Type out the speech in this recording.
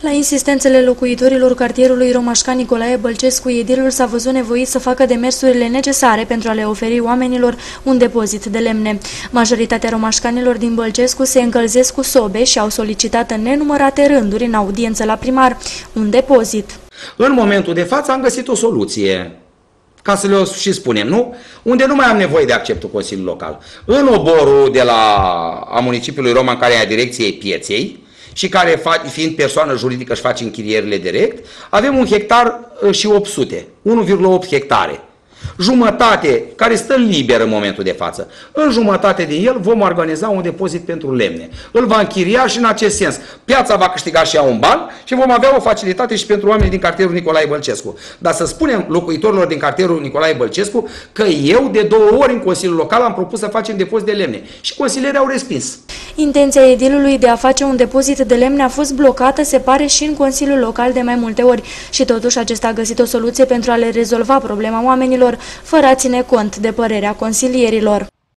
La insistențele locuitorilor cartierului Romașca Nicolae Bălcescu, edilul s-a văzut nevoit să facă demersurile necesare pentru a le oferi oamenilor un depozit de lemne. Majoritatea romașcanilor din Bălcescu se încălzesc cu sobe și au solicitat în nenumărate rânduri în audiență la primar un depozit. În momentul de față am găsit o soluție, ca să le și spunem, nu? Unde nu mai am nevoie de acceptul Consiliului Local. În oborul a municipiului Roman, care e a direcției pieței, și care, fiind persoană juridică, își face închirierile direct, avem 1 hectar și 800, 1,8 hectare. Jumătate, care stă liber în momentul de față. În jumătate din el vom organiza un depozit pentru lemne. Îl va închiria și în acest sens. Piața va câștiga și ea un ban și vom avea o facilitate și pentru oamenii din cartierul Nicolae Bălcescu. Dar să spunem locuitorilor din cartierul Nicolae Bălcescu că eu de 2 ori în Consiliul Local am propus să facem depozit de lemne și consilierii au respins. Intenția edilului de a face un depozit de lemne a fost blocată, se pare, și în Consiliul Local de mai multe ori și totuși acesta a găsit o soluție pentru a le rezolva problema oamenilor, fără a ține cont de părerea consilierilor.